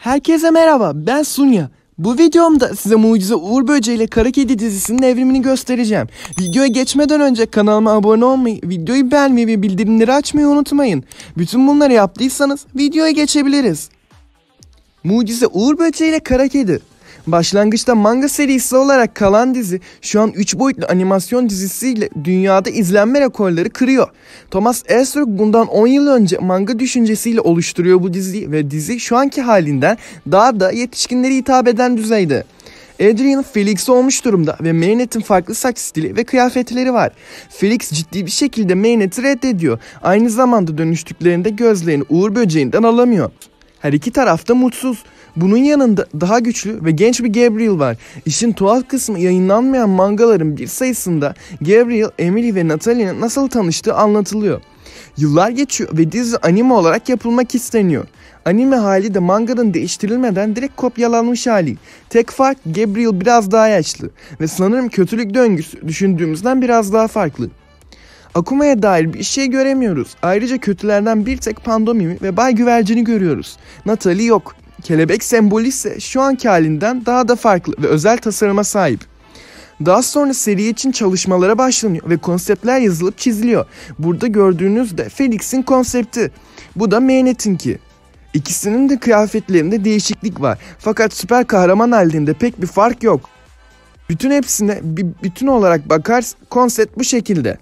Herkese merhaba, ben Sunya. Bu videomda size Mucize Uğur Böceği ile Kara Kedi dizisinin evrimini göstereceğim. Videoya geçmeden önce kanalıma abone olmayı, videoyu beğenmeyi ve bildirimleri açmayı unutmayın. Bütün bunları yaptıysanız videoya geçebiliriz. Mucize Uğur Böceği ile Kara Kedi. Başlangıçta manga serisi olarak kalan dizi şu an 3 boyutlu animasyon dizisiyle dünyada izlenme rekorları kırıyor. Thomas Elserock bundan 10 yıl önce manga düşüncesiyle oluşturuyor bu diziyi ve dizi şu anki halinden daha da yetişkinlere hitap eden düzeyde. Adrian Felix olmuş durumda ve Marinette'in farklı saç stili ve kıyafetleri var. Felix ciddi bir şekilde Marinette'i reddediyor. Aynı zamanda dönüştüklerinde gözlerini Uğur Böceği'nden alamıyor. Her iki taraf da mutsuz. Bunun yanında daha güçlü ve genç bir Gabriel var. İşin tuhaf kısmı yayınlanmayan mangaların bir sayısında Gabriel, Emily ve Natalie'nin nasıl tanıştığı anlatılıyor. Yıllar geçiyor ve dizi anime olarak yapılmak isteniyor. Anime hali de manganın değiştirilmeden direkt kopyalanmış hali. Tek fark Gabriel biraz daha yaşlı ve sanırım kötülük döngüsü düşündüğümüzden biraz daha farklı. Akuma'ya dair bir şey göremiyoruz. Ayrıca kötülerden bir tek Pandomimi ve Bay Güvercin'i görüyoruz. Natalie yok. Kelebek sembolü ise şu anki halinden daha da farklı ve özel tasarıma sahip. Daha sonra seri için çalışmalara başlanıyor ve konseptler yazılıp çiziliyor. Burada gördüğünüz de Felix'in konsepti. Bu da Marinette'inki. İkisinin de kıyafetlerinde değişiklik var. Fakat süper kahraman halinde pek bir fark yok. Bütün hepsine bir bütün olarak bakarsak konsept bu şekilde.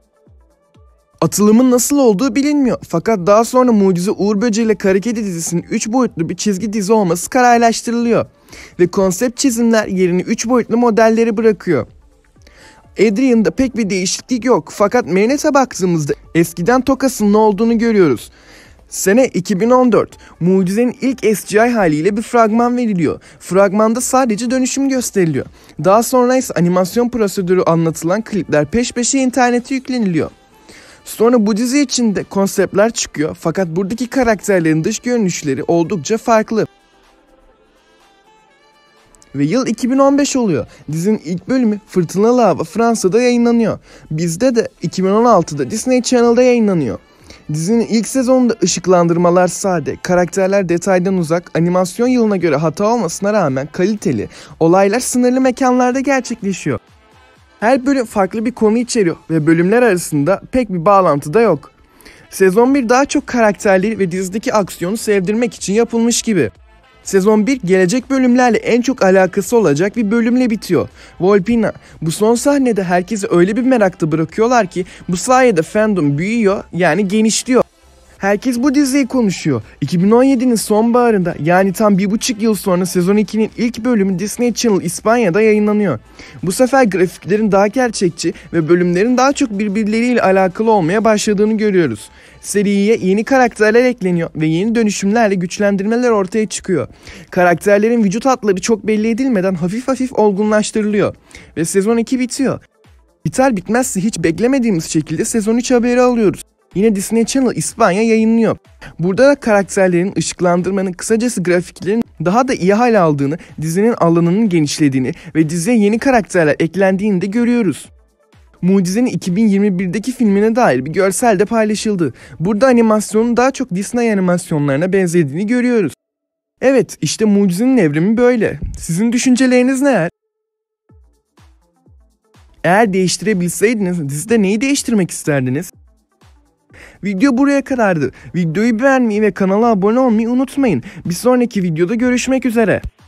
Atılımın nasıl olduğu bilinmiyor fakat daha sonra Mucize Uğur Böceği ile Kara Kedi dizisinin 3 boyutlu bir çizgi dizi olması kararlaştırılıyor ve konsept çizimler yerini 3 boyutlu modelleri bırakıyor. Adrian'da pek bir değişiklik yok fakat Marinette'e baktığımızda eskiden tokasının ne olduğunu görüyoruz. Sene 2014, Mucize'nin ilk SGI haliyle bir fragman veriliyor. Fragmanda sadece dönüşüm gösteriliyor. Daha sonra ise animasyon prosedürü anlatılan klipler peş peşe internete yükleniliyor. Sonra bu dizi içinde konseptler çıkıyor fakat buradaki karakterlerin dış görünüşleri oldukça farklı. Ve yıl 2015 oluyor. Dizinin ilk bölümü Fırtınalı Hava Fransa'da yayınlanıyor. Bizde de 2016'da Disney Channel'da yayınlanıyor. Dizinin ilk sezonunda ışıklandırmalar sade, karakterler detaydan uzak, animasyon yılına göre hata olmasına rağmen kaliteli, olaylar sınırlı mekanlarda gerçekleşiyor. Her bölüm farklı bir konu içeriyor ve bölümler arasında pek bir bağlantı da yok. Sezon 1 daha çok karakterleri ve dizideki aksiyonu sevdirmek için yapılmış gibi. Sezon 1 gelecek bölümlerle en çok alakası olacak bir bölümle bitiyor. Volpina. Bu son sahnede herkesi öyle bir merakta bırakıyorlar ki bu sayede fandom büyüyor, yani genişliyor. Herkes bu diziyi konuşuyor. 2017'nin sonbaharında, yani tam 1,5 yıl sonra sezon 2'nin ilk bölümü Disney Channel İspanya'da yayınlanıyor. Bu sefer grafiklerin daha gerçekçi ve bölümlerin daha çok birbirleriyle alakalı olmaya başladığını görüyoruz. Seriye yeni karakterler ekleniyor ve yeni dönüşümlerle güçlendirmeler ortaya çıkıyor. Karakterlerin vücut hatları çok belli edilmeden hafif hafif olgunlaştırılıyor. Ve sezon 2 bitiyor. Biter bitmezse hiç beklemediğimiz şekilde sezon 3 haberi alıyoruz. Yine Disney Channel İspanya yayınlıyor. Burada da karakterlerin, ışıklandırmanın, kısacası grafiklerin daha da iyi hal aldığını, dizinin alanının genişlediğini ve diziye yeni karakterler eklendiğini de görüyoruz. Mucize'nin 2021'deki filmine dair bir görsel de paylaşıldı. Burada animasyonun daha çok Disney animasyonlarına benzediğini görüyoruz. Evet, işte Mucize'nin evrimi böyle. Sizin düşünceleriniz ne? Eğer değiştirebilseydiniz dizide neyi değiştirmek isterdiniz? Video buraya kadardı. Videoyu beğenmeyi ve kanala abone olmayı unutmayın. Bir sonraki videoda görüşmek üzere.